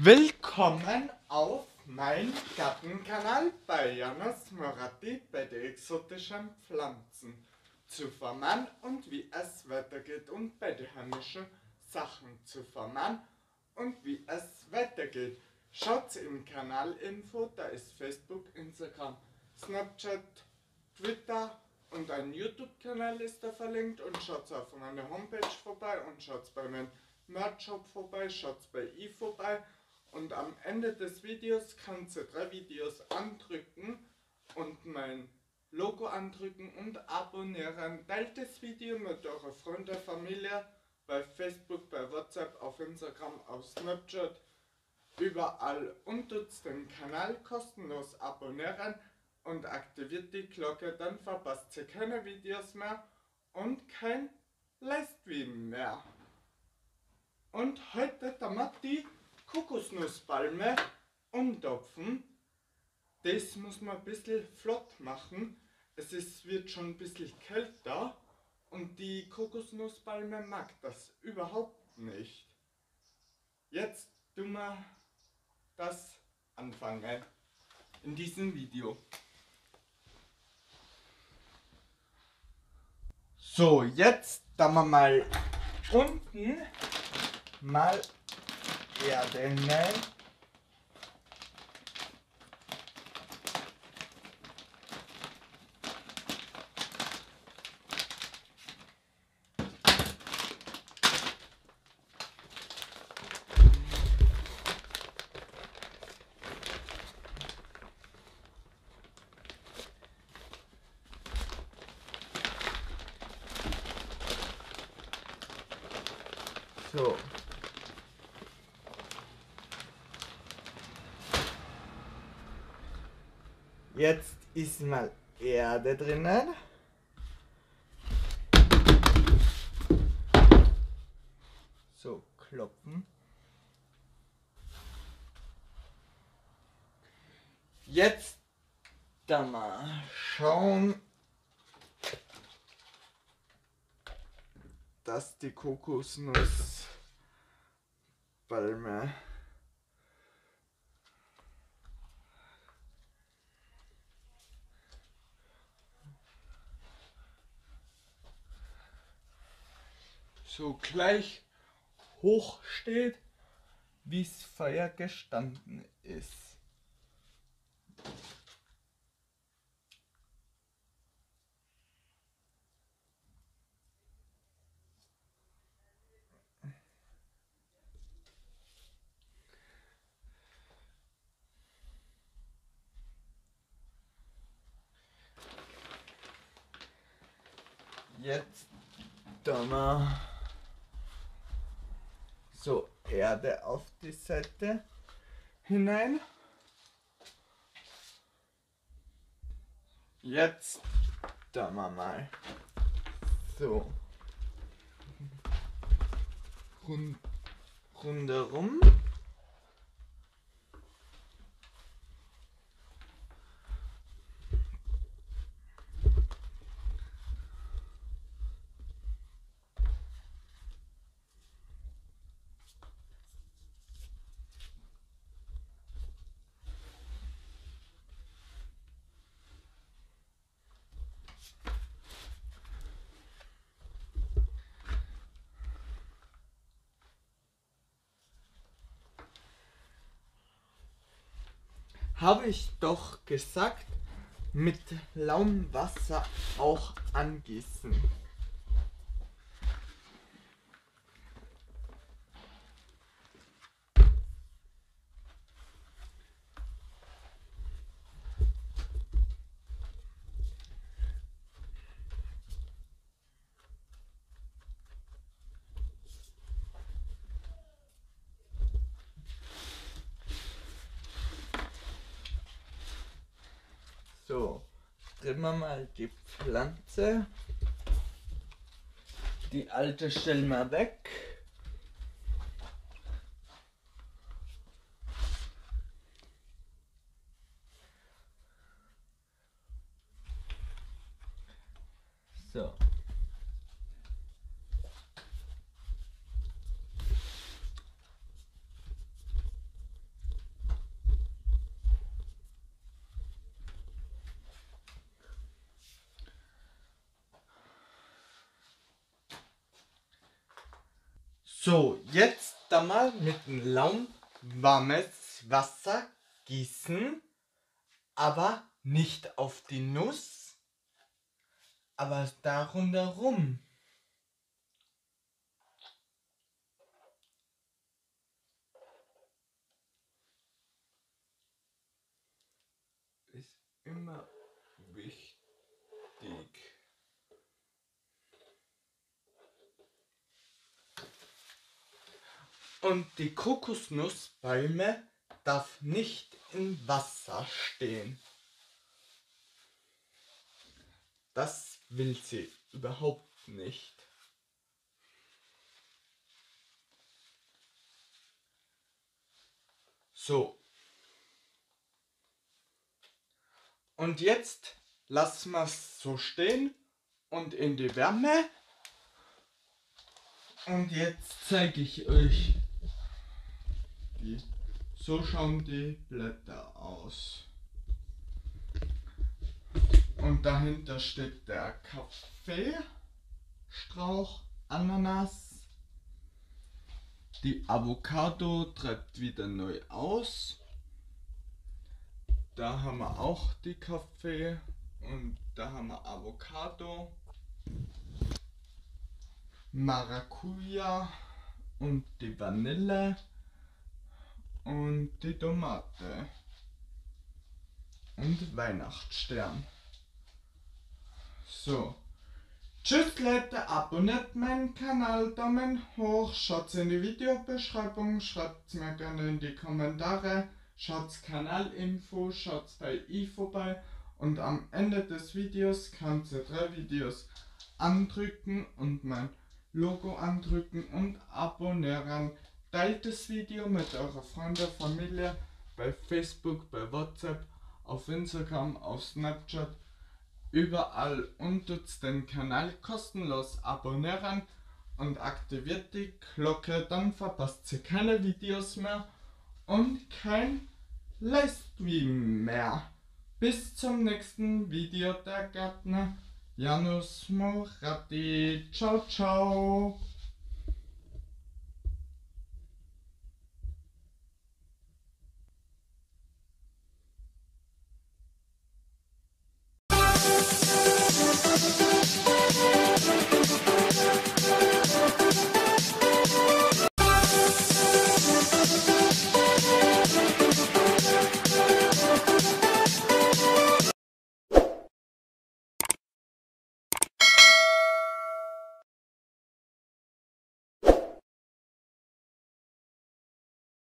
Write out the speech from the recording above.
Willkommen auf meinem Gartenkanal bei Janos Moratti bei den exotischen Pflanzen zu vermehren und wie es weitergeht und bei den heimischen Sachen zu vermehren und wie es weitergeht. Schaut im Kanalinfo, da ist Facebook, Instagram, Snapchat, Twitter und ein YouTube-Kanal ist da verlinkt und schaut auf meiner Homepage vorbei und schaut bei meinem Merch-Shop vorbei, schaut bei vorbei. Und am Ende des Videos kannst du 3 Videos andrücken und mein Logo andrücken und abonnieren. Teilt das Video mit eurer Freunde, Familie, bei Facebook, bei WhatsApp, auf Instagram, auf Snapchat, überall und tut den Kanal kostenlos abonnieren und aktiviert die Glocke, dann verpasst ihr keine Videos mehr und kein Livestream mehr. Und heute damit die Kokosnusspalme umtopfen. Das muss man ein bisschen flott machen. Wird schon ein bisschen kälter und die Kokosnusspalme mag das überhaupt nicht. Jetzt tun wir das anfangen in diesem Video. So, jetzt tun wir mal unten mal Erde hinein. So. Jetzt ist mal Erde drinnen. So, klopfen. Jetzt da mal schauen, dass die Kokosnusspalme so gleich hoch steht, wie es vorher gestanden ist. Jetzt tun wir so Erde auf die Seite hinein. Jetzt tun wir mal so rundherum. Habe ich doch gesagt, mit lauem Wasser auch angießen. So, drehen wir mal die Pflanze. Die alte stellen wir weg. So. So, jetzt da mal mit dem lauwarmes Wasser gießen, aber nicht auf die Nuss, aber da rundherum. Ist immer wichtig. Und die Kokosnussbäume darf nicht im Wasser stehen. Das will sie überhaupt nicht. So. Und jetzt lassen wir es so stehen und in die Wärme. Und jetzt zeige ich euch so schauen die Blätter aus. Und dahinter steht der Kaffeestrauch, Ananas. Die Avocado treibt wieder neu aus. Da haben wir auch die Kaffee und da haben wir Avocado, Maracuja und die Vanille und die Tomate und Weihnachtsstern. So. Tschüss Leute, abonniert meinen Kanal, Daumen hoch, schaut in die Videobeschreibung, schreibt mir gerne in die Kommentare, schaut Kanalinfo, schaut bei i vorbei und am Ende des Videos könnt ihr 3 Videos andrücken und mein Logo andrücken und abonnieren. Teilt das Video mit eurer Freunde, Familie, bei Facebook, bei WhatsApp, auf Instagram, auf Snapchat, überall und tut den Kanal kostenlos abonnieren und aktiviert die Glocke, dann verpasst ihr keine Videos mehr und kein Livestream mehr. Bis zum nächsten Video, der Gärtner Janus Moratti. Ciao, ciao.